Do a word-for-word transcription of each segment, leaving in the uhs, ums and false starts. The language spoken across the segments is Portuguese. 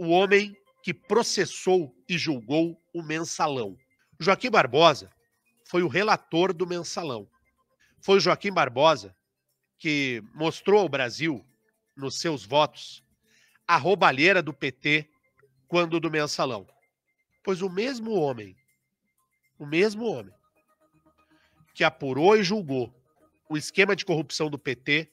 o homem que processou e julgou o Mensalão. Joaquim Barbosa foi o relator do Mensalão. Foi o Joaquim Barbosa que mostrou ao Brasil, nos seus votos, a roubalheira do P T quando do Mensalão. Pois o mesmo homem, o mesmo homem, que apurou e julgou o esquema de corrupção do P T,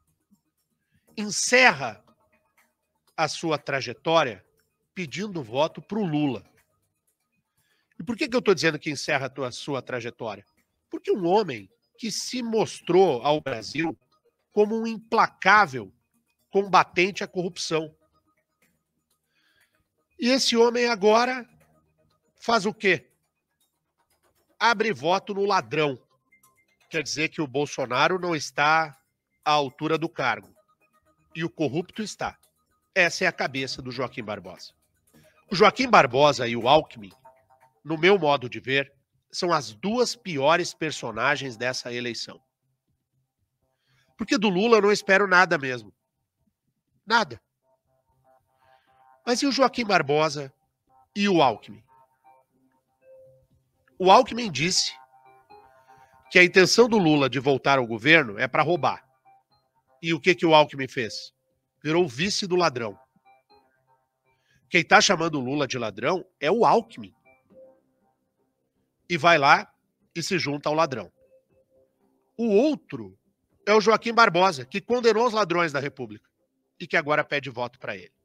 encerra a sua trajetória pedindo voto para o Lula. E por que, que eu estou dizendo que encerra a sua trajetória? Porque um homem que se mostrou ao Brasil como um implacável combatente à corrupção. E esse homem agora faz o quê? Abre voto no ladrão. Quer dizer que o Bolsonaro não está à altura do cargo. E o corrupto está. Essa é a cabeça do Joaquim Barbosa. O Joaquim Barbosa e o Alckmin, no meu modo de ver, são as duas piores personagens dessa eleição. Porque do Lula eu não espero nada mesmo. Nada. Mas e o Joaquim Barbosa e o Alckmin? O Alckmin disse que a intenção do Lula de voltar ao governo é para roubar. E o que, que o Alckmin fez? Virou vice do ladrão. Quem está chamando o Lula de ladrão é o Alckmin. E vai lá e se junta ao ladrão. O outro é o Joaquim Barbosa, que condenou os ladrões da República e que agora pede voto para ele.